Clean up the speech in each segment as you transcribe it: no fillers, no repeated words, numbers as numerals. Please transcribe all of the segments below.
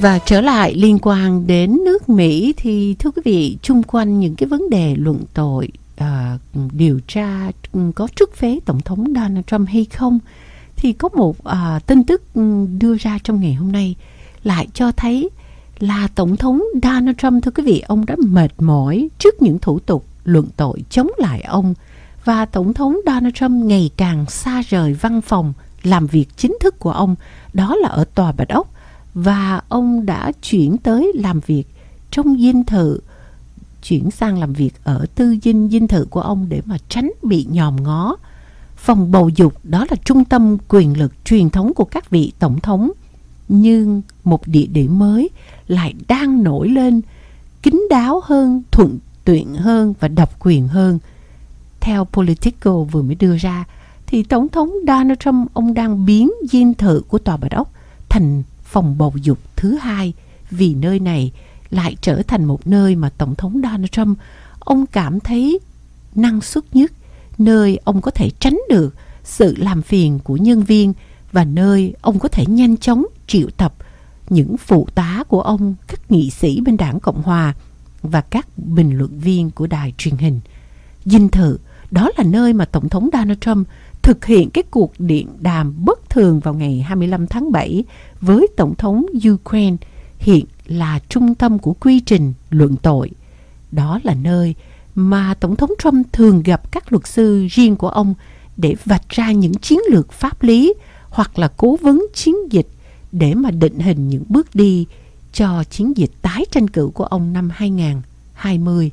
Và trở lại liên quan đến nước Mỹ thì thưa quý vị, chung quanh những cái vấn đề luận tội, điều tra có trút phế Tổng thống Donald Trump hay không, thì có một tin tức đưa ra trong ngày hôm nay lại cho thấy là Tổng thống Donald Trump, thưa quý vị, ông đã mệt mỏi trước những thủ tục luận tội chống lại ông. Và Tổng thống Donald Trump ngày càng xa rời văn phòng làm việc chính thức của ông, đó là ở Tòa Bạch Ốc. Và ông đã chuyển tới làm việc trong dinh thự, chuyển sang làm việc ở tư dinh thự của ông để mà tránh bị nhòm ngó. Phòng bầu dục, đó là trung tâm quyền lực truyền thống của các vị tổng thống, nhưng một địa điểm mới lại đang nổi lên, kín đáo hơn, thuận tiện hơn và độc quyền hơn. Theo Politico vừa mới đưa ra, thì Tổng thống Donald Trump, ông đang biến dinh thự của Tòa Bạch Ốc thành phòng bầu dục thứ hai, vì nơi này lại trở thành một nơi mà Tổng thống Donald Trump ông cảm thấy năng suất nhất, nơi ông có thể tránh được sự làm phiền của nhân viên và nơi ông có thể nhanh chóng triệu tập những phụ tá của ông, các nghị sĩ bên đảng Cộng Hòa và các bình luận viên của đài truyền hình. Dinh thự, đó là nơi mà Tổng thống Donald Trump thực hiện cái cuộc điện đàm bất thường vào ngày 25 tháng 7 với Tổng thống Ukraine, hiện là trung tâm của quy trình luận tội. Đó là nơi mà Tổng thống Trump thường gặp các luật sư riêng của ông để vạch ra những chiến lược pháp lý hoặc là cố vấn chiến dịch để mà định hình những bước đi cho chiến dịch tái tranh cử của ông năm 2020.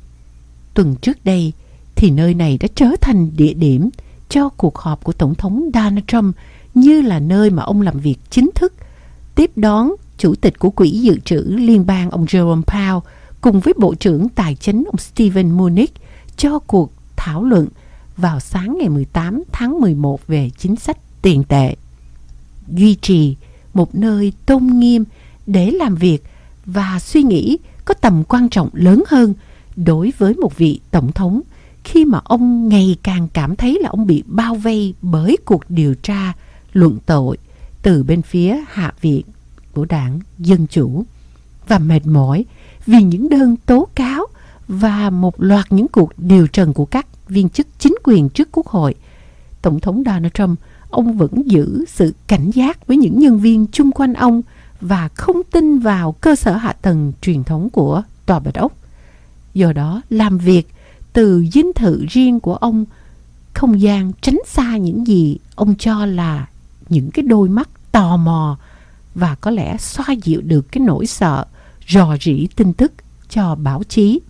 Tuần trước đây thì nơi này đã trở thành địa điểm cho cuộc họp của Tổng thống Donald Trump, như là nơi mà ông làm việc chính thức, tiếp đón Chủ tịch của Quỹ Dự trữ Liên bang ông Jerome Powell cùng với Bộ trưởng Tài chính ông Steven Mnuchin cho cuộc thảo luận vào sáng ngày 18 tháng 11 về chính sách tiền tệ. Duy trì một nơi tôn nghiêm để làm việc và suy nghĩ có tầm quan trọng lớn hơn đối với một vị tổng thống, khi mà ông ngày càng cảm thấy là ông bị bao vây bởi cuộc điều tra luận tội từ bên phía Hạ viện của đảng Dân Chủ, và mệt mỏi vì những đơn tố cáo và một loạt những cuộc điều trần của các viên chức chính quyền trước Quốc hội. Tổng thống Donald Trump, ông vẫn giữ sự cảnh giác với những nhân viên chung quanh ông và không tin vào cơ sở hạ tầng truyền thống của Tòa Bạch Ốc. Do đó, làm việc từ dinh thự riêng của ông, không gian tránh xa những gì ông cho là những cái đôi mắt tò mò và có lẽ xoa dịu được cái nỗi sợ rò rỉ tin tức cho báo chí.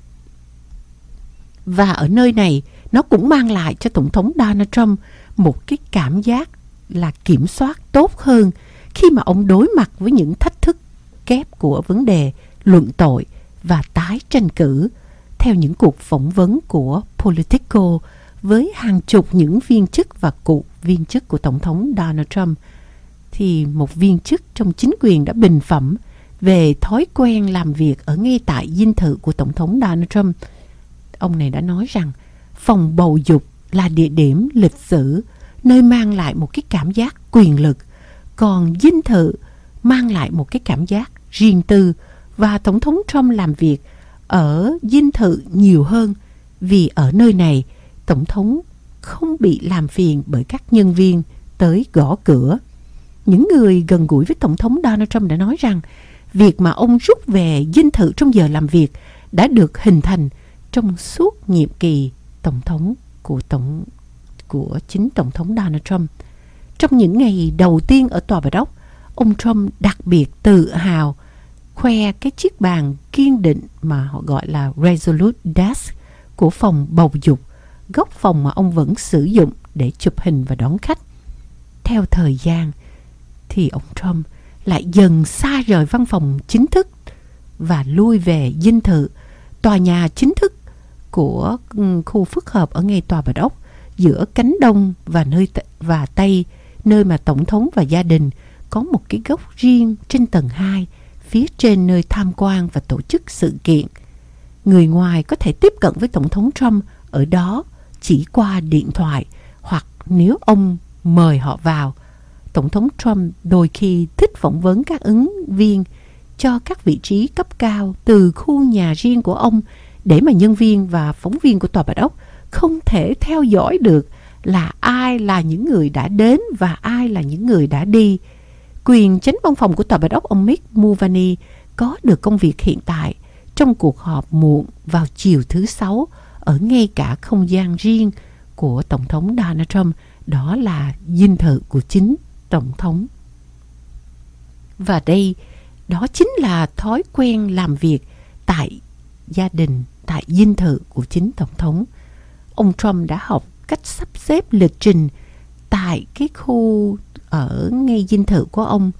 Và ở nơi này, nó cũng mang lại cho Tổng thống Donald Trump một cái cảm giác là kiểm soát tốt hơn khi mà ông đối mặt với những thách thức kép của vấn đề luận tội và tái tranh cử. Theo những cuộc phỏng vấn của Politico với hàng chục những viên chức và cựu viên chức của Tổng thống Donald Trump, thì một viên chức trong chính quyền đã bình phẩm về thói quen làm việc ở ngay tại dinh thự của Tổng thống Donald Trump. Ông này đã nói rằng phòng bầu dục là địa điểm lịch sử, nơi mang lại một cái cảm giác quyền lực, còn dinh thự mang lại một cái cảm giác riêng tư, và Tổng thống Trump làm việc ở dinh thự nhiều hơn vì ở nơi này Tổng thống không bị làm phiền bởi các nhân viên tới gõ cửa. Những người gần gũi với Tổng thống Donald Trump đã nói rằng việc mà ông rút về dinh thự trong giờ làm việc đã được hình thành trong suốt nhiệm kỳ tổng thống của chính Tổng thống Donald Trump. Trong những ngày đầu tiên ở Tòa Bạch Ốc, ông Trump đặc biệt tự hào khoe cái chiếc bàn kiên định mà họ gọi là Resolute Desk của phòng bầu dục, góc phòng mà ông vẫn sử dụng để chụp hình và đón khách. Theo thời gian thì ông Trump lại dần xa rời văn phòng chính thức và lui về dinh thự, tòa nhà chính thức của khu phức hợp ở ngay Tòa Bạch Ốc, giữa cánh đông và tây, nơi mà Tổng thống và gia đình có một cái góc riêng trên tầng 2, phía trên nơi tham quan và tổ chức sự kiện. Người ngoài có thể tiếp cận với Tổng thống Trump ở đó chỉ qua điện thoại, hoặc nếu ông mời họ vào. Tổng thống Trump đôi khi thích phỏng vấn các ứng viên cho các vị trí cấp cao từ khu nhà riêng của ông, để mà nhân viên và phóng viên của Tòa Bạch Ốc không thể theo dõi được là ai là những người đã đến và ai là những người đã đi. Quyền chánh văn phòng của Tòa Bạch Ốc, ông Mick Mulvaney, có được công việc hiện tại trong cuộc họp muộn vào chiều thứ Sáu ở ngay cả không gian riêng của Tổng thống Donald Trump, đó là dinh thự của chính Tổng thống. Và đây, đó chính là thói quen làm việc tại gia đình, tại dinh thự của chính Tổng thống. Ông Trump đã học cách sắp xếp lịch trình tại cái khu ở ngay dinh thự của ông,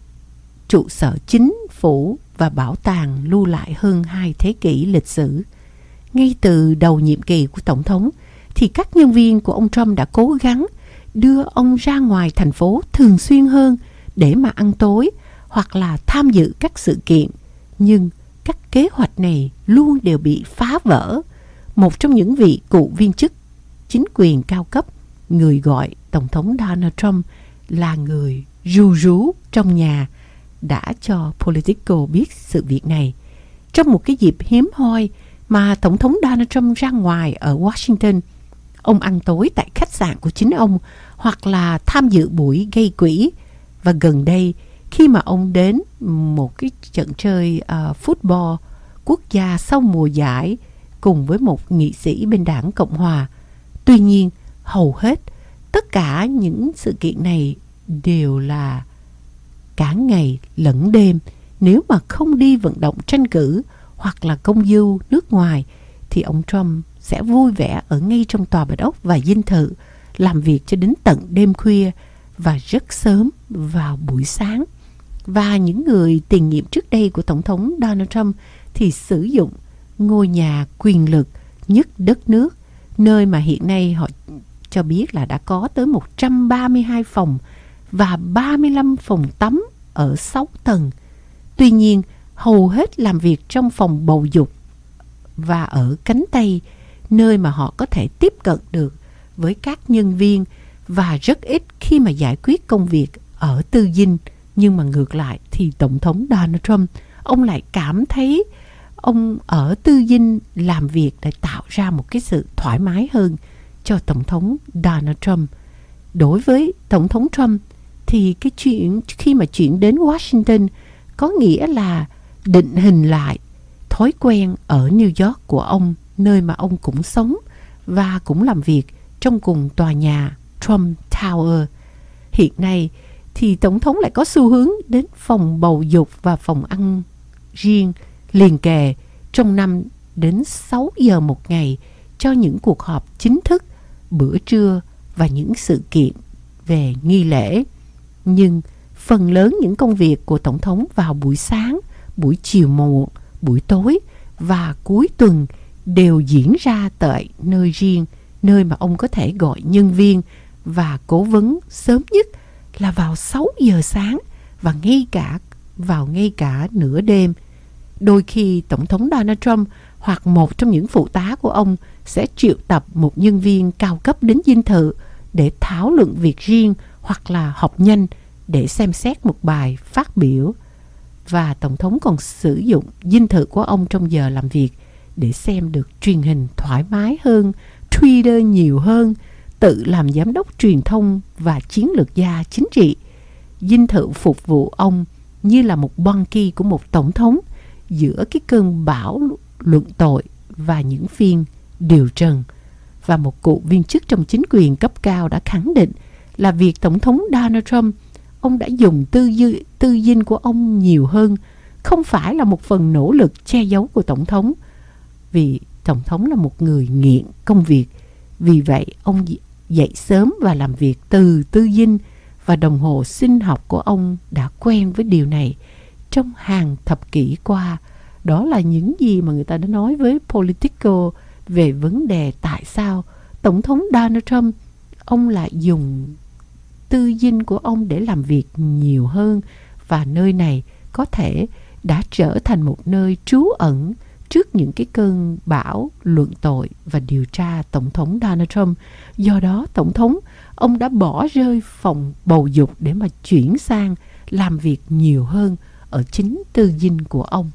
trụ sở chính phủ và bảo tàng lưu lại hơn 2 thế kỷ lịch sử. Ngay từ đầu nhiệm kỳ của Tổng thống thì các nhân viên của ông Trump đã cố gắng đưa ông ra ngoài thành phố thường xuyên hơn để mà ăn tối hoặc là tham dự các sự kiện. Nhưng các kế hoạch này luôn đều bị phá vỡ. Một trong những vị cựu viên chức chính quyền cao cấp, người gọi Tổng thống Donald Trump là người ru rú trong nhà, đã cho Politico biết sự việc này. Trong một cái dịp hiếm hoi mà Tổng thống Donald Trump ra ngoài ở Washington, ông ăn tối tại khách sạn của chính ông hoặc là tham dự buổi gây quỹ. Và gần đây, khi mà ông đến một cái trận chơi football quốc gia sau mùa giải cùng với một nghị sĩ bên đảng Cộng Hòa. Tuy nhiên, hầu hết tất cả những sự kiện này đều là cả ngày lẫn đêm. Nếu mà không đi vận động tranh cử hoặc là công du nước ngoài thì ông Trump sẽ vui vẻ ở ngay trong Tòa Bạch Ốc và dinh thự, làm việc cho đến tận đêm khuya và rất sớm vào buổi sáng. Và những người tiền nhiệm trước đây của Tổng thống Donald Trump thì sử dụng ngôi nhà quyền lực nhất đất nước, nơi mà hiện nay họ cho biết là đã có tới 132 phòng và 35 phòng tắm ở 6 tầng. Tuy nhiên, hầu hết làm việc trong phòng bầu dục và ở cánh Tây, nơi mà họ có thể tiếp cận được với các nhân viên, và rất ít khi mà giải quyết công việc ở tư dinh. Nhưng mà ngược lại thì Tổng thống Donald Trump, ông lại cảm thấy ông ở tư dinh làm việc để tạo ra một cái sự thoải mái hơn cho Tổng thống Donald Trump. Đối với Tổng thống Trump thì cái chuyện khi mà chuyển đến Washington có nghĩa là định hình lại thói quen ở New York của ông, nơi mà ông cũng sống và cũng làm việc trong cùng tòa nhà Trump Tower. Hiện nay thì Tổng thống lại có xu hướng đến phòng bầu dục và phòng ăn riêng liền kề trong 5 đến 6 giờ một ngày cho những cuộc họp chính thức, bữa trưa và những sự kiện về nghi lễ. Nhưng phần lớn những công việc của Tổng thống vào buổi sáng, buổi chiều muộn, buổi tối và cuối tuần đều diễn ra tại nơi riêng, nơi mà ông có thể gọi nhân viên và cố vấn sớm nhất là vào 6 giờ sáng và ngay cả nửa đêm. Đôi khi Tổng thống Donald Trump hoặc một trong những phụ tá của ông sẽ triệu tập một nhân viên cao cấp đến dinh thự để thảo luận việc riêng hoặc là họp nhanh để xem xét một bài phát biểu. Và Tổng thống còn sử dụng dinh thự của ông trong giờ làm việc để xem được truyền hình thoải mái hơn, Twitter nhiều hơn, tự làm giám đốc truyền thông và chiến lược gia chính trị. Dinh thự phục vụ ông như là một bunkie của một tổng thống giữa cái cơn bão luận tội và những phiên điều trần. Và một cựu viên chức trong chính quyền cấp cao đã khẳng định là việc Tổng thống Donald Trump, ông đã dùng tư dinh của ông nhiều hơn, không phải là một phần nỗ lực che giấu của Tổng thống. Vì Tổng thống là một người nghiện công việc, vì vậy ông dậy sớm và làm việc từ tư dinh, và đồng hồ sinh học của ông đã quen với điều này trong hàng thập kỷ qua. Đó là những gì mà người ta đã nói với Politico về vấn đề tại sao Tổng thống Donald Trump ông lại dùng tư dinh của ông để làm việc nhiều hơn, và nơi này có thể đã trở thành một nơi trú ẩn trước những cái cơn bão luận tội và điều tra Tổng thống Donald Trump. Do đó Tổng thống ông đã bỏ rơi phòng bầu dục để mà chuyển sang làm việc nhiều hơn ở chính tư dinh của ông.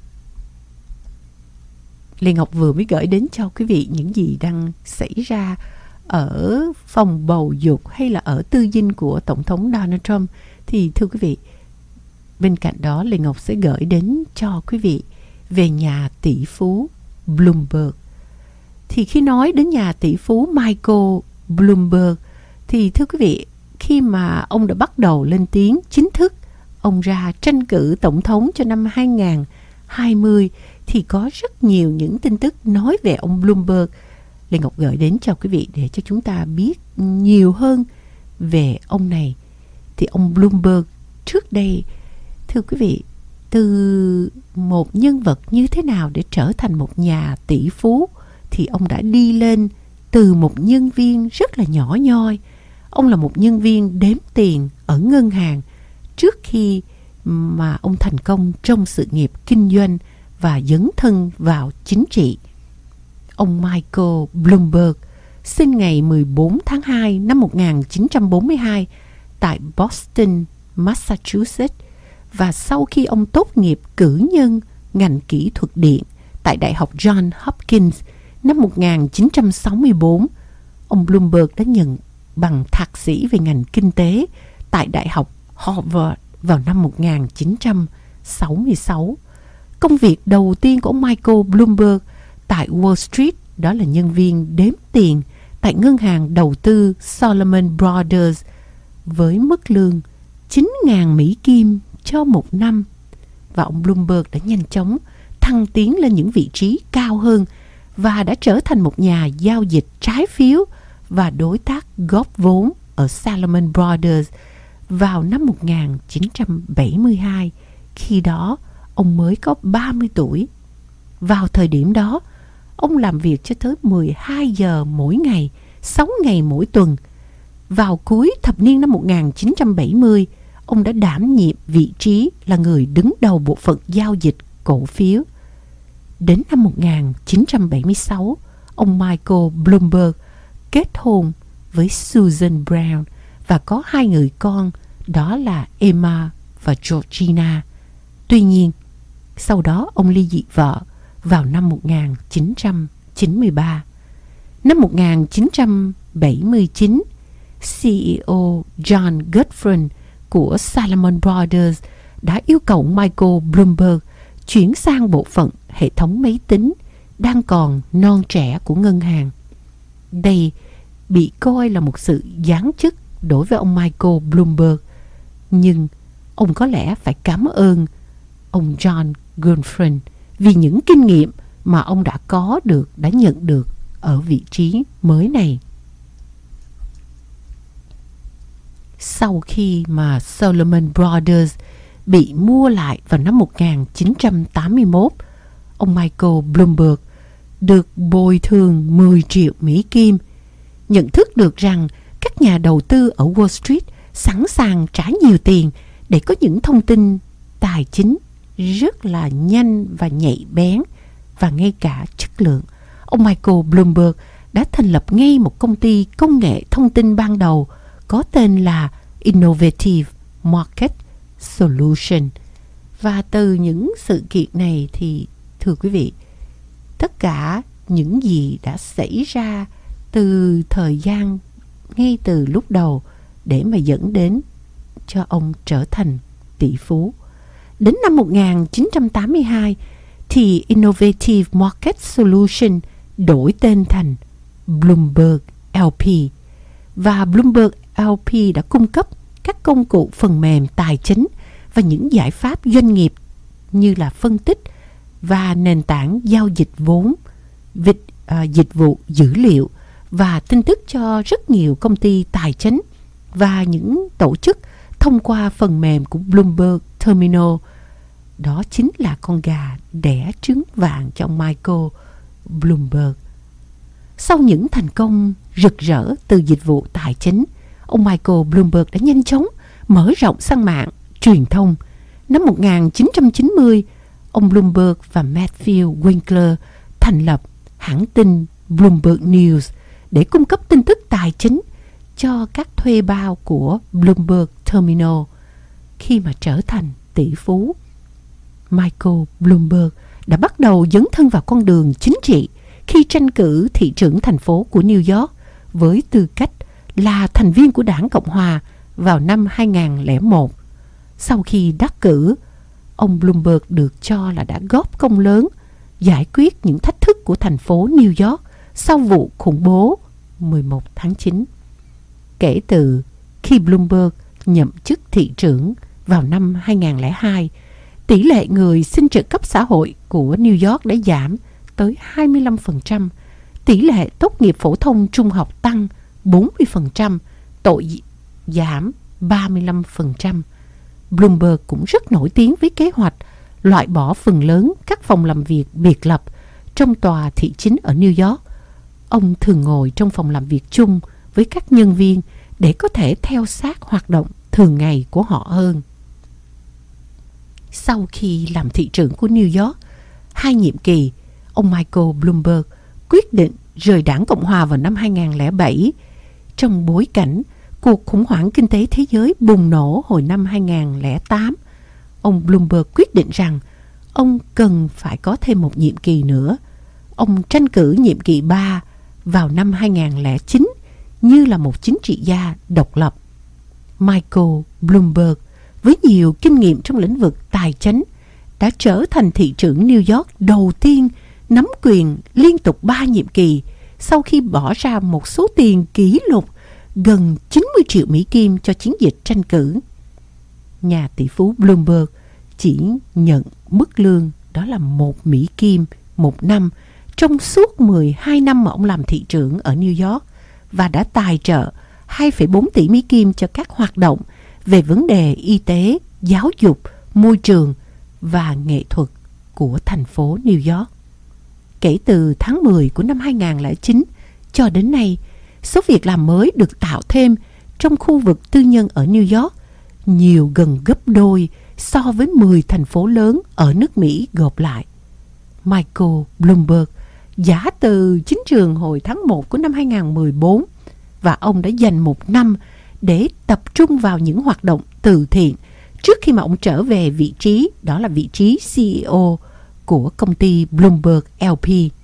Lê Ngọc vừa mới gửi đến cho quý vị những gì đang xảy ra ở phòng bầu dục hay là ở tư dinh của Tổng thống Donald Trump. Thì thưa quý vị, bên cạnh đó Lê Ngọc sẽ gửi đến cho quý vị về nhà tỷ phú Bloomberg. Thì khi nói đến nhà tỷ phú Michael Bloomberg thì thưa quý vị, khi mà ông đã bắt đầu lên tiếng chính thức, ông ra tranh cử tổng thống cho năm 2020 thì có rất nhiều những tin tức nói về ông Bloomberg. Lê Ngọc gửi đến cho quý vị để cho chúng ta biết nhiều hơn về ông này. Thì ông Bloomberg trước đây, thưa quý vị, từ một nhân vật như thế nào để trở thành một nhà tỷ phú, thì ông đã đi lên từ một nhân viên rất là nhỏ nhoi. Ông là một nhân viên đếm tiền ở ngân hàng trước khi mà ông thành công trong sự nghiệp kinh doanh và dấn thân vào chính trị. Ông Michael Bloomberg sinh ngày 14 tháng 2 năm 1942 tại Boston, Massachusetts, và sau khi ông tốt nghiệp cử nhân ngành kỹ thuật điện tại Đại học Johns Hopkins năm 1964, ông Bloomberg đã nhận bằng thạc sĩ về ngành kinh tế tại Đại học Harvard vào năm 1966. Công việc đầu tiên của ông Michael Bloomberg tại Wall Street đó là nhân viên đếm tiền tại ngân hàng đầu tư Salomon Brothers với mức lương 9.000 Mỹ Kim cho một năm. Và ông Bloomberg đã nhanh chóng thăng tiến lên những vị trí cao hơn và đã trở thành một nhà giao dịch trái phiếu và đối tác góp vốn ở Salomon Brothers vào năm 1972. Khi đó, ông mới có 30 tuổi. Vào thời điểm đó, ông làm việc cho tới 12 giờ mỗi ngày, 6 ngày mỗi tuần. Vào cuối thập niên năm 1970, ông đã đảm nhiệm vị trí là người đứng đầu bộ phận giao dịch cổ phiếu. Đến năm 1976, ông Michael Bloomberg kết hôn với Susan Brown và có 2 người con, đó là Emma và Georgina. Tuy nhiên, sau đó ông ly dị vợ vào năm 1993. Năm 1979, CEO John Gutfreund của Salomon Brothers đã yêu cầu Michael Bloomberg chuyển sang bộ phận hệ thống máy tính đang còn non trẻ của ngân hàng. Đây bị coi là một sự giáng chức đối với ông Michael Bloomberg, nhưng ông có lẽ phải cảm ơn ông John Gutfreund vì những kinh nghiệm mà ông đã nhận được ở vị trí mới này. Sau khi mà Salomon Brothers bị mua lại vào năm 1981, ông Michael Bloomberg được bồi thường 10 triệu Mỹ Kim, nhận thức được rằng các nhà đầu tư ở Wall Street sẵn sàng trả nhiều tiền để có những thông tin tài chính rất là nhanh và nhạy bén và ngay cả chất lượng. Ông Michael Bloomberg đã thành lập ngay một công ty công nghệ thông tin ban đầu có tên là Innovative Market Solution. Và từ những sự kiện này thì thưa quý vị, tất cả những gì đã xảy ra từ thời gian ngay từ lúc đầu để mà dẫn đến cho ông trở thành tỷ phú. Đến năm 1982 thì Innovative Market Solution đổi tên thành Bloomberg LP, và Bloomberg LP đã cung cấp các công cụ phần mềm tài chính và những giải pháp doanh nghiệp như là phân tích và nền tảng giao dịch vốn, dịch vụ dữ liệu và tin tức cho rất nhiều công ty tài chính và những tổ chức thông qua phần mềm của Bloomberg Terminal. Đó chính là con gà đẻ trứng vàng cho ông Michael Bloomberg. Sau những thành công rực rỡ từ dịch vụ tài chính, ông Michael Bloomberg đã nhanh chóng mở rộng sang mạng truyền thông. Năm 1990, ông Bloomberg và Matthew Winkler thành lập hãng tin Bloomberg News để cung cấp tin tức tài chính cho các thuê bao của Bloomberg Terminal. Khi mà trở thành tỷ phú, Michael Bloomberg đã bắt đầu dấn thân vào con đường chính trị khi tranh cử thị trưởng thành phố của New York với tư cách là thành viên của Đảng Cộng Hòa vào năm 2001. Sau khi đắc cử, ông Bloomberg được cho là đã góp công lớn giải quyết những thách thức của thành phố New York sau vụ khủng bố 11 tháng 9. Kể từ khi Bloomberg nhậm chức thị trưởng vào năm 2002, tỷ lệ người xin trợ cấp xã hội của New York đã giảm tới 25%, tỷ lệ tốt nghiệp phổ thông trung học tăng 40%, tội giảm 35%. Bloomberg cũng rất nổi tiếng với kế hoạch loại bỏ phần lớn các phòng làm việc biệt lập trong tòa thị chính ở New York. Ông thường ngồi trong phòng làm việc chung với các nhân viên để có thể theo sát hoạt động thường ngày của họ hơn. Sau khi làm thị trưởng của New York 2 nhiệm kỳ, ông Michael Bloomberg quyết định rời Đảng Cộng Hòa vào năm 2007 trong bối cảnh cuộc khủng hoảng kinh tế thế giới bùng nổ hồi năm 2008. Ông Bloomberg quyết định rằng ông cần phải có thêm một nhiệm kỳ nữa. Ông tranh cử nhiệm kỳ 3 vào năm 2009 như là một chính trị gia độc lập. Michael Bloomberg với nhiều kinh nghiệm trong lĩnh vực tài chính đã trở thành thị trưởng New York đầu tiên nắm quyền liên tục 3 nhiệm kỳ sau khi bỏ ra một số tiền kỷ lục gần 90 triệu Mỹ Kim cho chiến dịch tranh cử. Nhà tỷ phú Bloomberg chỉ nhận mức lương đó là 1 Mỹ Kim một năm trong suốt 12 năm mà ông làm thị trưởng ở New York và đã tài trợ 2,4 tỷ Mỹ Kim cho các hoạt động về vấn đề y tế, giáo dục, môi trường và nghệ thuật của thành phố New York. Kể từ tháng 10 của năm 2009 cho đến nay, số việc làm mới được tạo thêm trong khu vực tư nhân ở New York nhiều gần gấp đôi so với 10 thành phố lớn ở nước Mỹ gộp lại. Michael Bloomberg giả từ chính trường hồi tháng 1 của năm 2014 và ông đã dành 1 năm để tập trung vào những hoạt động từ thiện trước khi mà ông trở về vị trí, đó là vị trí CEO của công ty Bloomberg LP.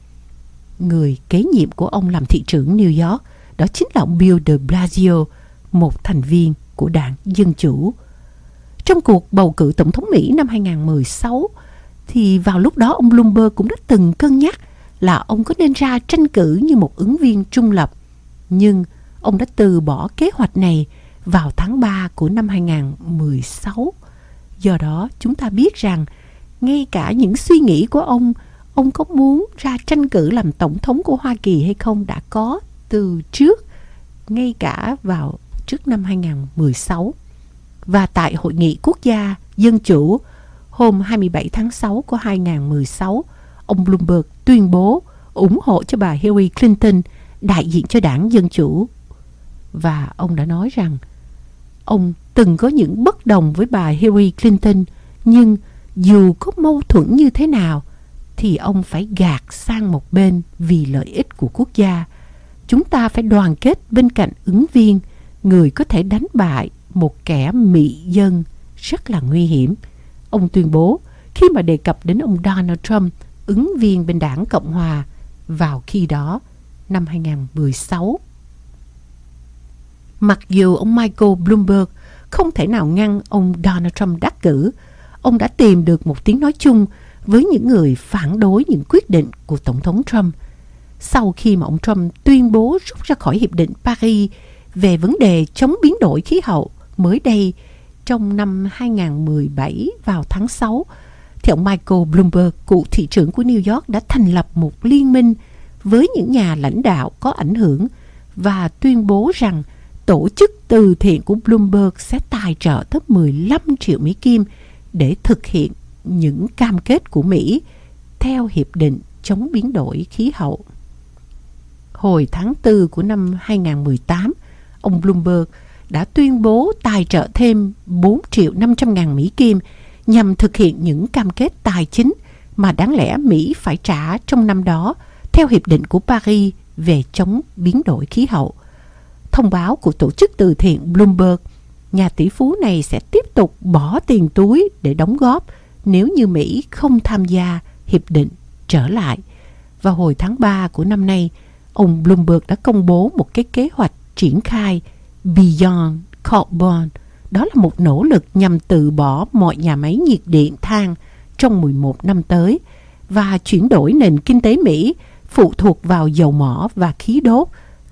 Người kế nhiệm của ông làm thị trưởng New York đó chính là ông Bill de Blasio, một thành viên của Đảng Dân Chủ. Trong cuộc bầu cử tổng thống Mỹ năm 2016, thì vào lúc đó ông Bloomberg cũng đã từng cân nhắc là ông có nên ra tranh cử như một ứng viên trung lập. Nhưng ông đã từ bỏ kế hoạch này vào tháng 3 của năm 2016. Do đó chúng ta biết rằng ngay cả những suy nghĩ của ông có muốn ra tranh cử làm tổng thống của Hoa Kỳ hay không đã có từ trước, ngay cả vào trước năm 2016. Và tại Hội nghị Quốc gia Dân Chủ hôm 27 tháng 6 của 2016, ông Bloomberg tuyên bố ủng hộ cho bà Hillary Clinton đại diện cho Đảng Dân Chủ. Và ông đã nói rằng ông từng có những bất đồng với bà Hillary Clinton, nhưng dù có mâu thuẫn như thế nào thì ông phải gạt sang một bên vì lợi ích của quốc gia. Chúng ta phải đoàn kết bên cạnh ứng viên, người có thể đánh bại một kẻ mị dân rất là nguy hiểm. Ông tuyên bố khi mà đề cập đến ông Donald Trump, ứng viên bên Đảng Cộng Hòa vào khi đó, năm 2016. Mặc dù ông Michael Bloomberg không thể nào ngăn ông Donald Trump đắc cử, ông đã tìm được một tiếng nói chung với những người phản đối những quyết định của Tổng thống Trump. Sau khi mà ông Trump tuyên bố rút ra khỏi Hiệp định Paris về vấn đề chống biến đổi khí hậu mới đây trong năm 2017 vào tháng 6, thì ông Michael Bloomberg, cựu thị trưởng của New York, đã thành lập một liên minh với những nhà lãnh đạo có ảnh hưởng và tuyên bố rằng tổ chức từ thiện của Bloomberg sẽ tài trợ tới 15 triệu Mỹ Kim để thực hiện những cam kết của Mỹ theo Hiệp định chống biến đổi khí hậu. Hồi tháng 4 của năm 2018, ông Bloomberg đã tuyên bố tài trợ thêm 4 triệu 500 ngàn Mỹ Kim nhằm thực hiện những cam kết tài chính mà đáng lẽ Mỹ phải trả trong năm đó theo Hiệp định của Paris về chống biến đổi khí hậu. Thông báo của tổ chức từ thiện Bloomberg, nhà tỷ phú này sẽ tiếp tục bỏ tiền túi để đóng góp nếu như Mỹ không tham gia hiệp định trở lại. Vào hồi tháng 3 của năm nay, ông Bloomberg đã công bố một cái kế hoạch triển khai Beyond Carbon. Đó là một nỗ lực nhằm từ bỏ mọi nhà máy nhiệt điện than trong 11 năm tới và chuyển đổi nền kinh tế Mỹ phụ thuộc vào dầu mỏ và khí đốt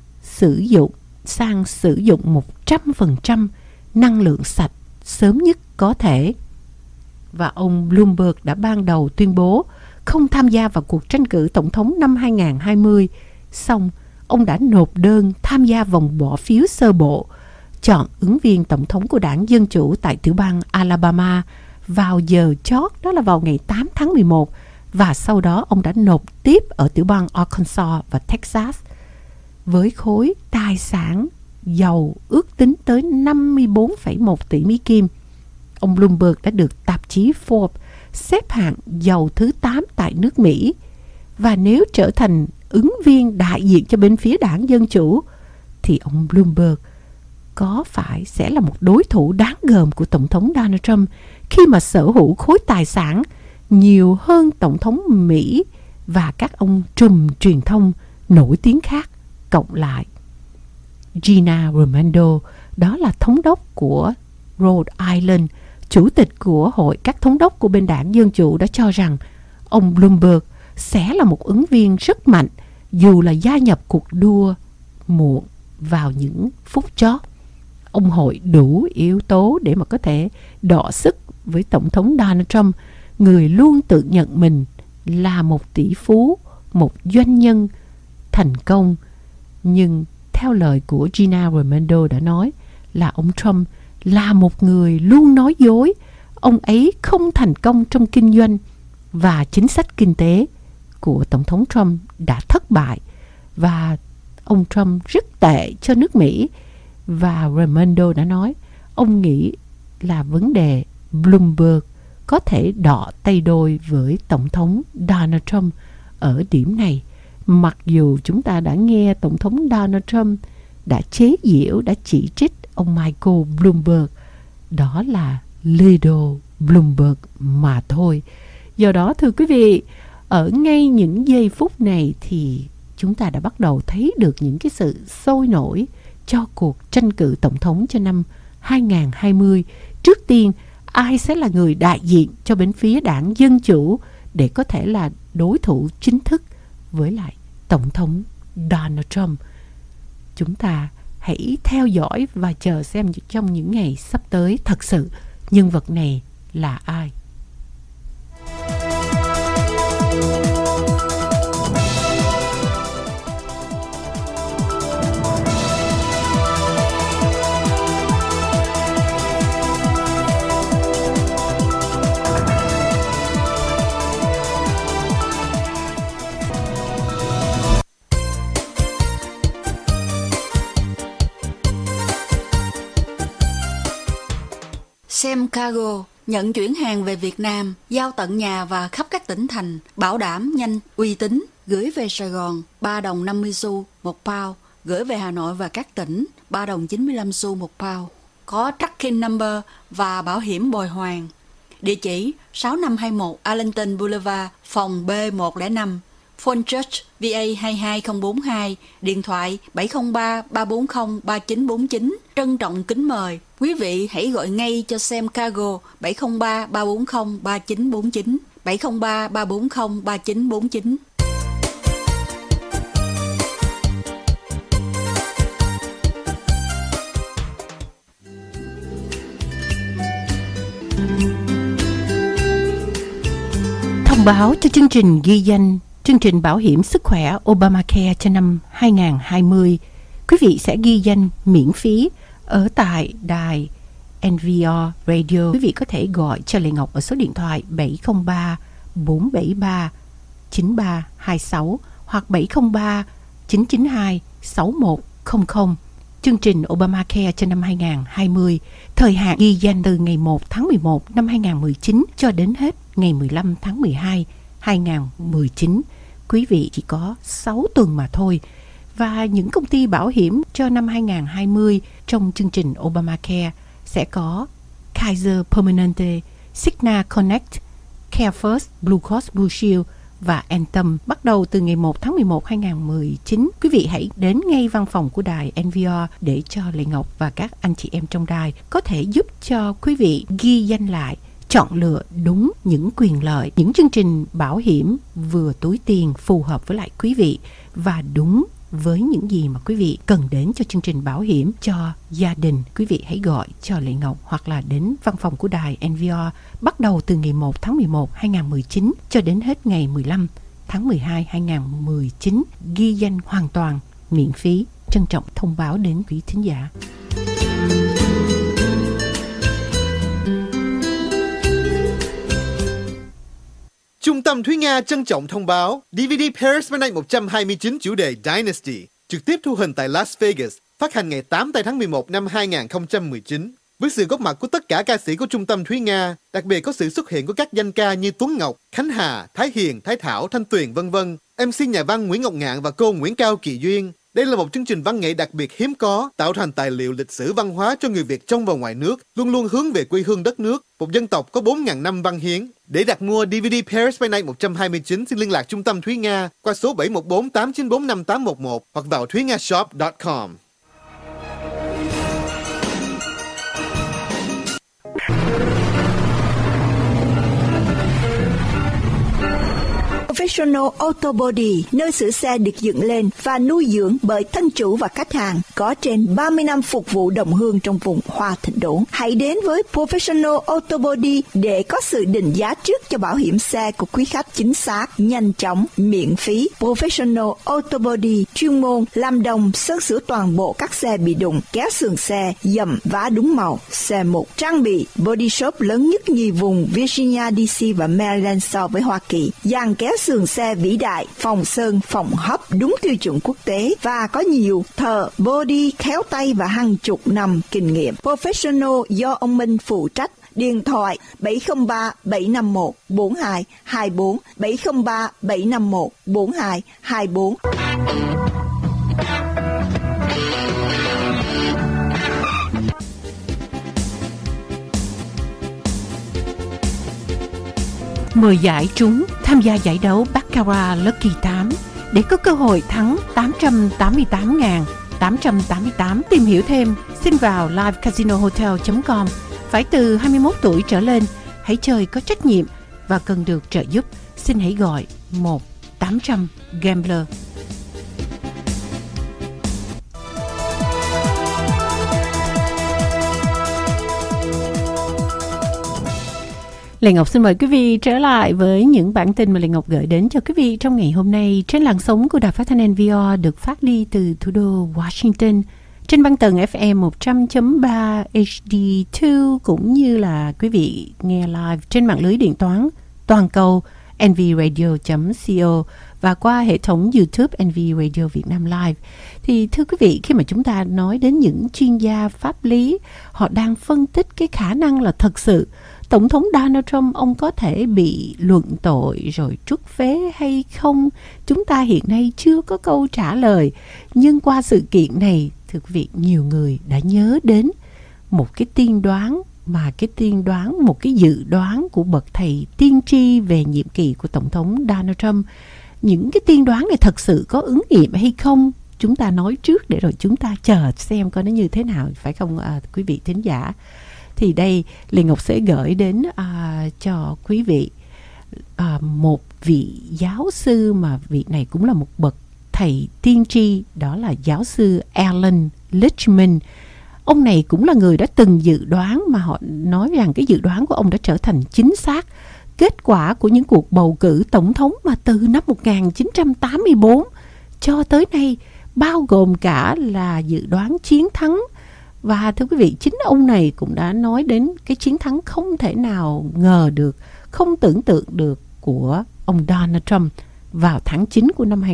sang sử dụng 100% năng lượng sạch sớm nhất có thể. Và ông Bloomberg đã ban đầu tuyên bố không tham gia vào cuộc tranh cử tổng thống năm 2020, song ông đã nộp đơn tham gia vòng bỏ phiếu sơ bộ chọn ứng viên tổng thống của đảng Dân Chủ tại tiểu bang Alabama vào giờ chót, đó là vào ngày 8 tháng 11, và sau đó ông đã nộp tiếp ở tiểu bang Arkansas và Texas với khối tài sản dầu ước tính tới 54,1 tỷ Mỹ Kim. Ông Bloomberg đã được tạp chí Forbes xếp hạng giàu thứ 8 tại nước Mỹ, và nếu trở thành ứng viên đại diện cho bên phía đảng Dân Chủ thì ông Bloomberg có phải sẽ là một đối thủ đáng gờm của Tổng thống Donald Trump khi mà sở hữu khối tài sản nhiều hơn Tổng thống Mỹ và các ông trùm truyền thông nổi tiếng khác cộng lại. Gina Raimondo, đó là thống đốc của Rhode Island, chủ tịch của Hội các thống đốc của bên đảng Dân Chủ, đã cho rằng ông Bloomberg sẽ là một ứng viên rất mạnh dù là gia nhập cuộc đua muộn vào những phút chót. Ông Hội đủ yếu tố để mà có thể đọ sức với Tổng thống Donald Trump, người luôn tự nhận mình là một tỷ phú, một doanh nhân thành công. Nhưng theo lời của Gina Raimondo đã nói là ông Trump là một người luôn nói dối. Ông ấy không thành công trong kinh doanh và chính sách kinh tế của Tổng thống Trump đã thất bại và ông Trump rất tệ cho nước Mỹ. Và Raimondo đã nói ông nghĩ là vấn đề Bloomberg có thể đọ tay đôi với Tổng thống Donald Trump ở điểm này. Mặc dù chúng ta đã nghe Tổng thống Donald Trump đã chế giễu, đã chỉ trích ông Michael Bloomberg, đó là Little Bloomberg mà thôi. Do đó thưa quý vị, ở ngay những giây phút này thì chúng ta đã bắt đầu thấy được những cái sự sôi nổi cho cuộc tranh cử tổng thống cho năm 2020. Trước tiên, ai sẽ là người đại diện cho bên phía đảng Dân Chủ để có thể là đối thủ chính thức với lại Tổng thống Donald Trump? Chúng ta hãy theo dõi và chờ xem trong những ngày sắp tới thật sự nhân vật này là ai. Semcargo nhận chuyển hàng về Việt Nam, giao tận nhà và khắp các tỉnh thành, bảo đảm nhanh, uy tín, gửi về Sài Gòn 3 đồng 50 xu một pound, gửi về Hà Nội và các tỉnh 3 đồng 95 xu một pound. Có tracking number và bảo hiểm bồi hoàn. Địa chỉ 6521 Arlington Boulevard, phòng B105, phone Church VA 22042, điện thoại 703-340-3949. Trân trọng kính mời quý vị hãy gọi ngay cho Semcargo 703-340-3949, 703-340-3949. Thông báo cho chương trình ghi danh chương trình bảo hiểm sức khỏe Obamacare cho năm 2020. Quý vị sẽ ghi danh miễn phí ở tại đài NVR Radio. Quý vị có thể gọi cho Lệ Ngọc ở số điện thoại 703-473-9326 hoặc 703-992-6100. Chương trình Obamacare cho năm 2020, thời hạn ghi danh từ ngày 1 tháng 11 năm 2019 cho đến hết ngày 15 tháng 12 2019. Quý vị chỉ có 6 tuần mà thôi. Và những công ty bảo hiểm cho năm 2020 trong chương trình Obamacare sẽ có Kaiser Permanente, Cigna Connect, Care First, Blue Cross Blue Shield và Anthem bắt đầu từ ngày 1 tháng 11 2019. Quý vị hãy đến ngay văn phòng của đài NVR để cho Lệ Ngọc và các anh chị em trong đài có thể giúp cho quý vị ghi danh lại, chọn lựa đúng những quyền lợi, những chương trình bảo hiểm vừa túi tiền phù hợp với lại quý vị và đúng với những gì mà quý vị cần đến cho chương trình bảo hiểm cho gia đình. Quý vị hãy gọi cho Lệ Ngọc hoặc là đến văn phòng của đài NVR bắt đầu từ ngày 1 tháng 11 2019 cho đến hết ngày 15 tháng 12 2019. Ghi danh hoàn toàn miễn phí. Trân trọng thông báo đến quý thính giả. Trung tâm Thúy Nga trân trọng thông báo DVD Paris by Night 129 chủ đề Dynasty trực tiếp thu hình tại Las Vegas, phát hành ngày 8 tháng 11 năm 2019. Với sự góp mặt của tất cả ca sĩ của Trung tâm Thúy Nga, đặc biệt có sự xuất hiện của các danh ca như Tuấn Ngọc, Khánh Hà, Thái Hiền, Thái Thảo, Thanh Tuyền v.v. MC nhà văn Nguyễn Ngọc Ngạn và cô Nguyễn Cao Kỳ Duyên. Đây là một chương trình văn nghệ đặc biệt hiếm có, tạo thành tài liệu lịch sử văn hóa cho người Việt trong và ngoài nước, luôn luôn hướng về quê hương đất nước, một dân tộc có 4.000 năm văn hiến. Để đặt mua DVD Paris by Night 129, xin liên lạc Trung tâm Thúy Nga qua số 714 894 5811 hoặc vào thuynga.shop.com. Professional Auto Body, nơi sửa xe được dựng lên và nuôi dưỡng bởi thân chủ và khách hàng, có trên 30 năm phục vụ đồng hương trong vùng Hoa Thịnh Đốn. Hãy đến với Professional Auto Body để có sự định giá trước cho bảo hiểm xe của quý khách chính xác, nhanh chóng, miễn phí. Professional Auto Body chuyên môn làm đồng, sơn sửa toàn bộ các xe bị đụng, kéo sườn xe, dầm, vá đúng màu, xe mục, trang bị body shop lớn nhất nhì vùng Virginia, DC và Maryland so với Hoa Kỳ, dàn kéo sườn xe vĩ đại, phòng sơn, phòng hấp đúng tiêu chuẩn quốc tế và có nhiều thợ body khéo tay và hàng chục năm kinh nghiệm. Professional do ông Minh phụ trách. Điện thoại 703-751-4224, 703-751-4224. Mời giải trúng tham gia giải đấu Baccarat Lucky 8 để có cơ hội thắng 888.888. Tìm hiểu thêm, xin vào livecasinohotel.com. Phải từ 21 tuổi trở lên, hãy chơi có trách nhiệm và cần được trợ giúp. Xin hãy gọi 1-800-GAMBLER. Lệ Ngọc xin mời quý vị trở lại với những bản tin mà Lệ Ngọc gửi đến cho quý vị trong ngày hôm nay trên làn sóng của Đài Phát thanh NVR được phát đi từ thủ đô Washington trên băng tần FM 100.3 HD2 cũng như là quý vị nghe live trên mạng lưới điện toán toàn cầu nvradio.co và qua hệ thống YouTube NV Radio Việt Nam Live. Thì thưa quý vị, khi mà chúng ta nói đến những chuyên gia pháp lý, họ đang phân tích cái khả năng là thật sự Tổng thống Donald Trump ông có thể bị luận tội rồi trút phế hay không? Chúng ta hiện nay chưa có câu trả lời. Nhưng qua sự kiện này, thưa quý vị, nhiều người đã nhớ đến một cái tiên đoán, một cái dự đoán của bậc thầy tiên tri về nhiệm kỳ của Tổng thống Donald Trump. Những cái tiên đoán này thật sự có ứng nghiệm hay không? Chúng ta nói trước để rồi chúng ta chờ xem coi nó như thế nào, phải không quý vị thính giả? Thì đây Lê Ngọc sẽ gửi đến cho quý vị một vị giáo sư mà vị này cũng là một bậc thầy tiên tri, đó là giáo sư Alan Lichtman. Ông này cũng là người đã từng dự đoán mà họ nói rằng cái dự đoán của ông đã trở thành chính xác. Kết quả của những cuộc bầu cử tổng thống mà từ năm 1984 cho tới nay, bao gồm cả là dự đoán chiến thắng. Và thưa quý vị, chính ông này cũng đã nói đến cái chiến thắng không thể nào ngờ được, không tưởng tượng được của ông Donald Trump vào tháng 9 của năm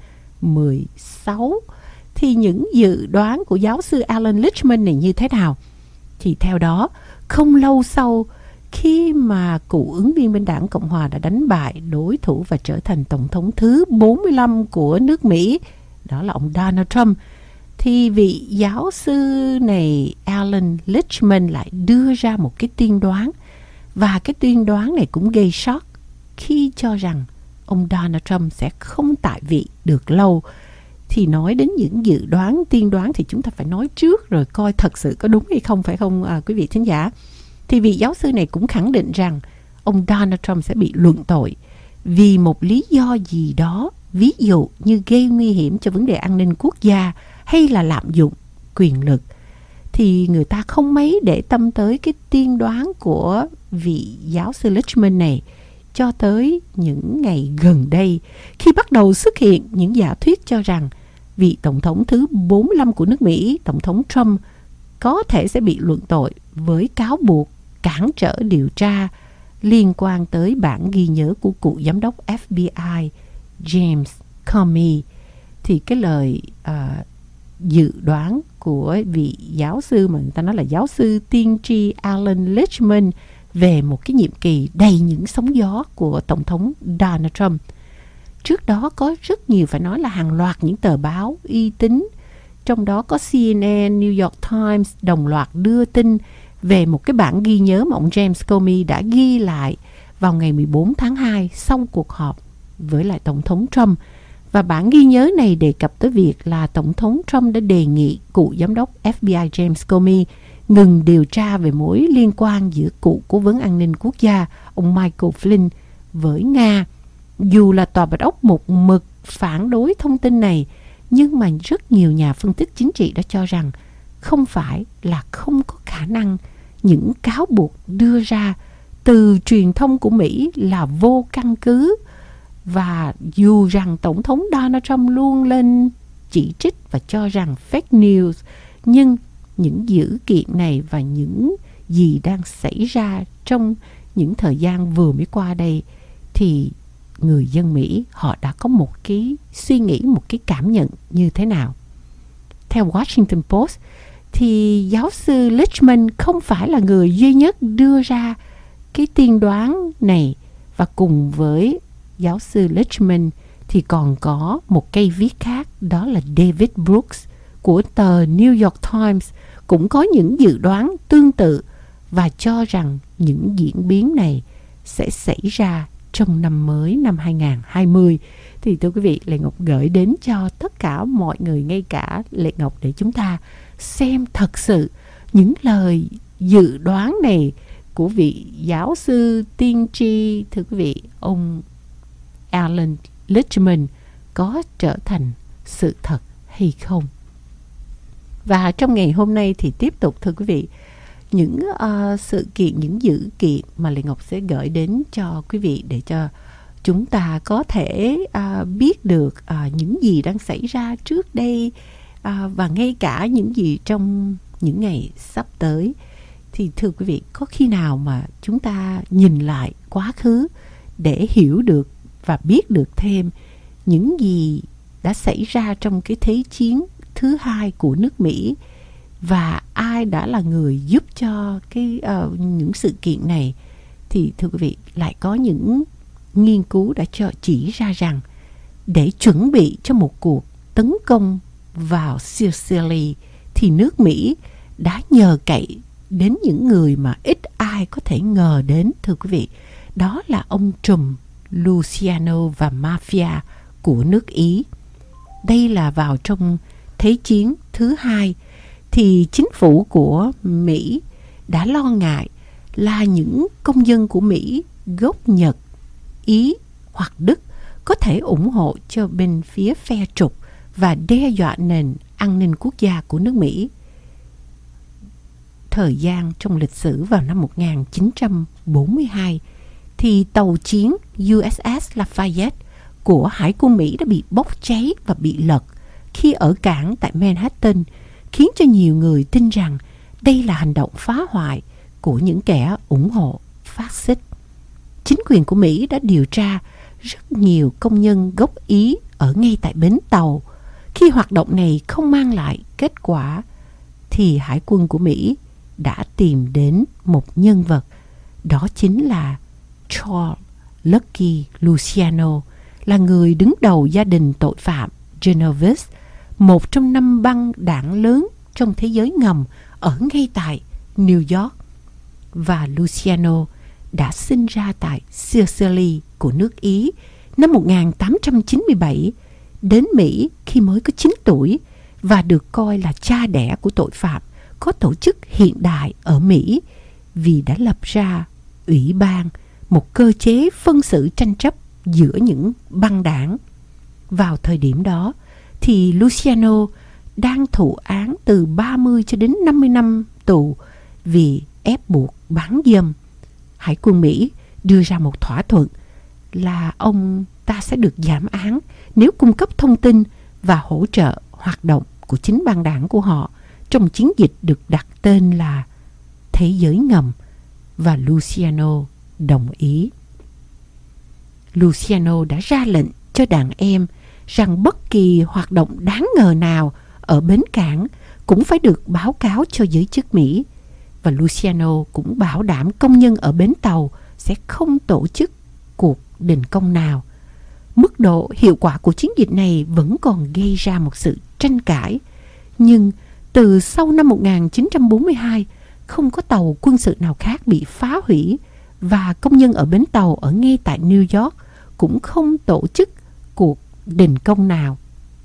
2016. Thì những dự đoán của giáo sư Alan Lichtman này như thế nào? Thì theo đó, không lâu sau khi mà cựu ứng viên bên đảng Cộng Hòa đã đánh bại đối thủ và trở thành tổng thống thứ 45 của nước Mỹ, đó là ông Donald Trump, thì vị giáo sư này Alan Lichtman lại đưa ra một cái tiên đoán. Và cái tiên đoán này cũng gây sốc khi cho rằng ông Donald Trump sẽ không tại vị được lâu. Thì nói đến những dự đoán, tiên đoán thì chúng ta phải nói trước rồi coi thật sự có đúng hay không, phải không quý vị thính giả? Thì vị giáo sư này cũng khẳng định rằng ông Donald Trump sẽ bị luận tội vì một lý do gì đó, ví dụ như gây nguy hiểm cho vấn đề an ninh quốc gia hay là lạm dụng quyền lực. Thì người ta không mấy để tâm tới cái tiên đoán của vị giáo sư Lichtman này cho tới những ngày gần đây, khi bắt đầu xuất hiện những giả thuyết cho rằng vị tổng thống thứ 45 của nước Mỹ, tổng thống Trump, có thể sẽ bị luận tội với cáo buộc cản trở điều tra liên quan tới bản ghi nhớ của cựu giám đốc FBI James Comey. Thì cái lời dự đoán của vị giáo sư mà người ta nói là giáo sư tiên tri Alan Lichtman về một cái nhiệm kỳ đầy những sóng gió của tổng thống Donald Trump. Trước đó có rất nhiều, phải nói là hàng loạt những tờ báo uy tín, trong đó có CNN, New York Times đồng loạt đưa tin về một cái bản ghi nhớ mà ông James Comey đã ghi lại vào ngày 14 tháng 2 sau cuộc họp với lại tổng thống Trump. Và bản ghi nhớ này đề cập tới việc là tổng thống Trump đã đề nghị cựu giám đốc FBI James Comey ngừng điều tra về mối liên quan giữa cựu cố vấn an ninh quốc gia ông Michael Flynn với Nga. Dù là Tòa Bạch Ốc một mực phản đối thông tin này, nhưng mà rất nhiều nhà phân tích chính trị đã cho rằng không phải là không có khả năng những cáo buộc đưa ra từ truyền thông của Mỹ là vô căn cứ. Và dù rằng Tổng thống Donald Trump luôn lên chỉ trích và cho rằng fake news, nhưng những dữ kiện này và những gì đang xảy ra trong những thời gian vừa mới qua đây, thì người dân Mỹ họ đã có một cái suy nghĩ, một cái cảm nhận như thế nào? Theo Washington Post thì giáo sư Lichtman không phải là người duy nhất đưa ra cái tiên đoán này, và cùng với giáo sư Lichtman thì còn có một cây viết khác, đó là David Brooks của tờ New York Times cũng có những dự đoán tương tự và cho rằng những diễn biến này sẽ xảy ra trong năm mới năm 2020. Thì thưa quý vị, Lệ Ngọc gửi đến cho tất cả mọi người, ngay cả Lệ Ngọc, để chúng ta xem thật sự những lời dự đoán này của vị giáo sư tiên tri, thưa quý vị, ông Alan Lichtman có trở thành sự thật hay không. Và trong ngày hôm nay thì tiếp tục, thưa quý vị, những sự kiện, những dữ kiện mà Lệ Ngọc sẽ gửi đến cho quý vị để cho chúng ta có thể biết được những gì đang xảy ra trước đây và ngay cả những gì trong những ngày sắp tới. Thì thưa quý vị, có khi nào mà chúng ta nhìn lại quá khứ để hiểu được và biết được thêm những gì đã xảy ra trong cái Thế chiến thứ hai của nước Mỹ, và ai đã là người giúp cho những sự kiện này? Thì thưa quý vị, lại có những nghiên cứu đã chỉ ra rằng để chuẩn bị cho một cuộc tấn công vào Sicily thì nước Mỹ đã nhờ cậy đến những người mà ít ai có thể ngờ đến, thưa quý vị. Đó là ông trùm Luciano và mafia của nước Ý. Đây là vào trong Thế chiến thứ hai thì chính phủ của Mỹ đã lo ngại là những công dân của Mỹ gốc Nhật, Ý hoặc Đức có thể ủng hộ cho bên phía phe trục và đe dọa nền an ninh quốc gia của nước Mỹ. Thời gian trong lịch sử vào năm 1942 thì tàu chiến USS Lafayette của Hải quân Mỹ đã bị bốc cháy và bị lật khi ở cảng tại Manhattan, khiến cho nhiều người tin rằng đây là hành động phá hoại của những kẻ ủng hộ phát xít. Chính quyền của Mỹ đã điều tra rất nhiều công nhân gốc Ý ở ngay tại bến tàu. Khi hoạt động này không mang lại kết quả thì Hải quân của Mỹ đã tìm đến một nhân vật, đó chính là Charles Lucky Luciano, là người đứng đầu gia đình tội phạm Genovese, một trong 5 băng đảng lớn trong thế giới ngầm ở ngay tại New York. Và Luciano đã sinh ra tại Sicily của nước Ý năm 1897, đến Mỹ khi mới có 9 tuổi và được coi là cha đẻ của tội phạm có tổ chức hiện đại ở Mỹ vì đã lập ra ủy ban, một cơ chế phân xử tranh chấp giữa những băng đảng. Vào thời điểm đó thì Luciano đang thụ án từ 30 cho đến 50 năm tù vì ép buộc bán dâm. Hải quân Mỹ đưa ra một thỏa thuận là ông ta sẽ được giảm án nếu cung cấp thông tin và hỗ trợ hoạt động của chính băng đảng của họ trong chiến dịch được đặt tên là Thế giới ngầm, và Luciano đồng ý. Luciano đã ra lệnh cho đàn em rằng bất kỳ hoạt động đáng ngờ nào ở bến cảng cũng phải được báo cáo cho giới chức Mỹ, và Luciano cũng bảo đảm công nhân ở bến tàu sẽ không tổ chức cuộc đình công nào. Mức độ hiệu quả của chiến dịch này vẫn còn gây ra một sự tranh cãi, nhưng từ sau năm 1942, không có tàu quân sự nào khác bị phá hủy, và công nhân ở bến tàu ở ngay tại New York cũng không tổ chức cuộc đình công nào.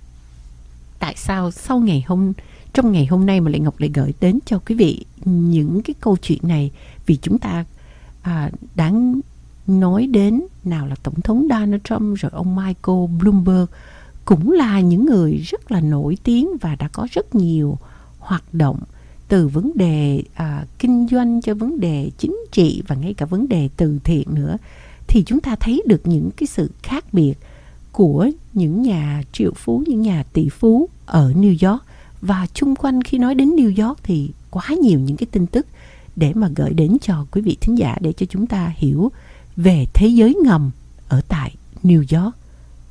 Tại sao trong ngày hôm nay mà Lệ Ngọc lại gửi đến cho quý vị những cái câu chuyện này? Vì chúng ta đã nói đến nào là Tổng thống Donald Trump, rồi ông Michael Bloomberg cũng là những người rất là nổi tiếng và đã có rất nhiều hoạt động, từ vấn đề kinh doanh cho vấn đề chính trị và ngay cả vấn đề từ thiện nữa. Thì chúng ta thấy được những cái sự khác biệt của những nhà triệu phú, những nhà tỷ phú ở New York. Và chung quanh khi nói đến New York thì quá nhiều những cái tin tức để mà gửi đến cho quý vị thính giả, để cho chúng ta hiểu về thế giới ngầm ở tại New York.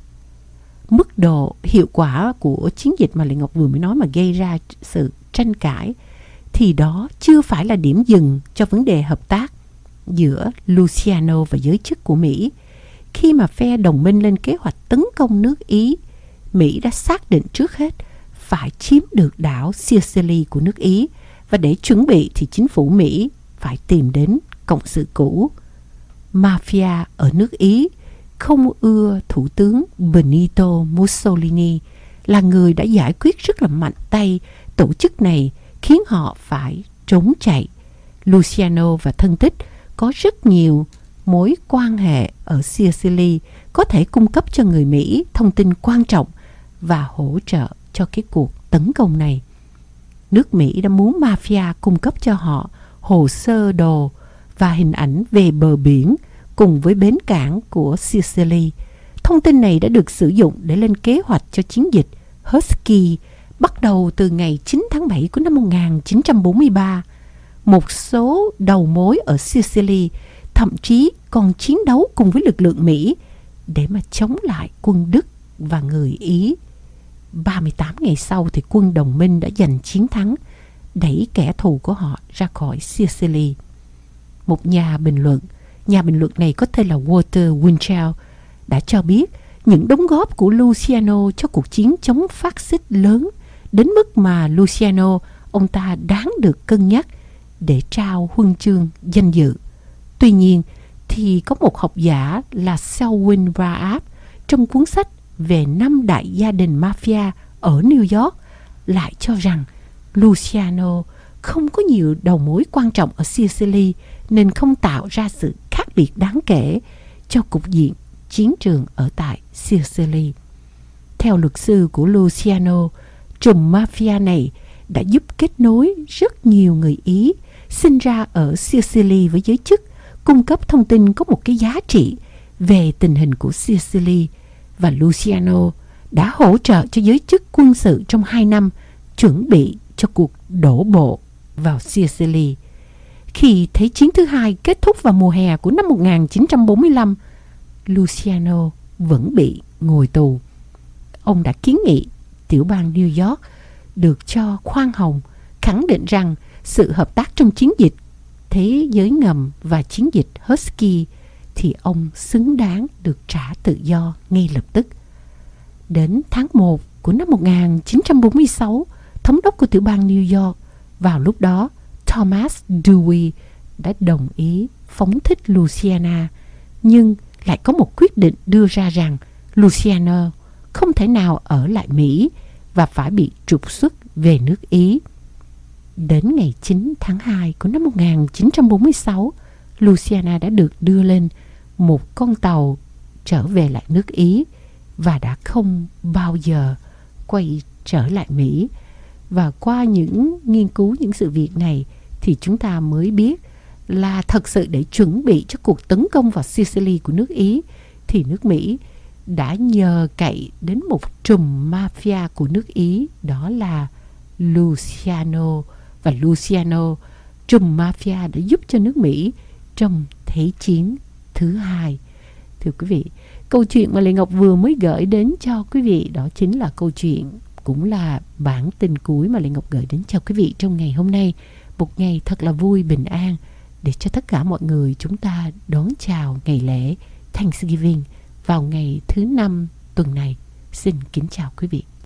Mức độ hiệu quả của chiến dịch mà Lệ Ngọc vừa mới nói mà gây ra sự tranh cãi thì đó chưa phải là điểm dừng cho vấn đề hợp tác giữa Luciano và giới chức của Mỹ. Khi mà phe đồng minh lên kế hoạch tấn công nước Ý, Mỹ đã xác định trước hết phải chiếm được đảo Sicily của nước Ý, và để chuẩn bị thì chính phủ Mỹ phải tìm đến cộng sự cũ. Mafia ở nước Ý không ưa Thủ tướng Benito Mussolini, là người đã giải quyết rất là mạnh tay tổ chức này, khiến họ phải trốn chạy. Luciano và thân tích có rất nhiều mối quan hệ ở Sicily, có thể cung cấp cho người Mỹ thông tin quan trọng và hỗ trợ cho cái cuộc tấn công này. Nước Mỹ đã muốn mafia cung cấp cho họ hồ sơ đồ và hình ảnh về bờ biển cùng với bến cảng của Sicily. Thông tin này đã được sử dụng để lên kế hoạch cho chiến dịch Husky bắt đầu từ ngày 9 tháng 7 của năm 1943. Một số đầu mối ở Sicily thậm chí còn chiến đấu cùng với lực lượng Mỹ để mà chống lại quân Đức và người Ý. 38 ngày sau thì quân đồng minh đã giành chiến thắng, đẩy kẻ thù của họ ra khỏi Sicily. Một nhà bình luận này có tên là Walter Winchell đã cho biết những đóng góp của Luciano cho cuộc chiến chống phát xít lớn đến mức mà Luciano, ông ta đáng được cân nhắc để trao huân chương danh dự. Tuy nhiên thì có một học giả là Selwyn Raab trong cuốn sách về 5 đại gia đình mafia ở New York lại cho rằng Luciano không có nhiều đầu mối quan trọng ở Sicily nên không tạo ra sự khác biệt đáng kể cho cục diện chiến trường ở tại Sicily. Theo luật sư của Luciano, trùm mafia này đã giúp kết nối rất nhiều người Ý sinh ra ở Sicily với giới chức, cung cấp thông tin có một cái giá trị về tình hình của Sicily, và Luciano đã hỗ trợ cho giới chức quân sự trong 2 năm chuẩn bị cho cuộc đổ bộ vào Sicily. Khi Thế chiến thứ hai kết thúc vào mùa hè của năm 1945, Luciano vẫn bị ngồi tù. Ông đã kiến nghị tiểu bang New York được cho khoan hồng, khẳng định rằng sự hợp tác trong chiến dịch Thế giới ngầm và chiến dịch Husky thì ông xứng đáng được trả tự do ngay lập tức. Đến tháng 1 của năm 1946, thống đốc của tiểu bang New York vào lúc đó, Thomas Dewey, đã đồng ý phóng thích Louisiana, nhưng lại có một quyết định đưa ra rằng Louisiana không thể nào ở lại Mỹ và phải bị trục xuất về nước Ý. Đến ngày 9 tháng 2 của năm 1946, Louisiana đã được đưa lên một con tàu trở về lại nước Ý và đã không bao giờ quay trở lại Mỹ. Và qua những nghiên cứu những sự việc này thì chúng ta mới biết là thật sự để chuẩn bị cho cuộc tấn công vào Sicily của nước Ý thì nước Mỹ đã nhờ cậy đến một trùm mafia của nước Ý, đó là Luciano. Và Luciano, trùm mafia đã giúp cho nước Mỹ trong Thế chiến thứ hai. Thưa quý vị, câu chuyện mà Lệ Ngọc vừa mới gửi đến cho quý vị đó chính là câu chuyện, cũng là bản tin cuối mà Lệ Ngọc gửi đến cho quý vị trong ngày hôm nay. Một ngày thật là vui, bình an để cho tất cả mọi người chúng ta đón chào ngày lễ Thanksgiving vào ngày thứ 5 tuần này. Xin kính chào quý vị.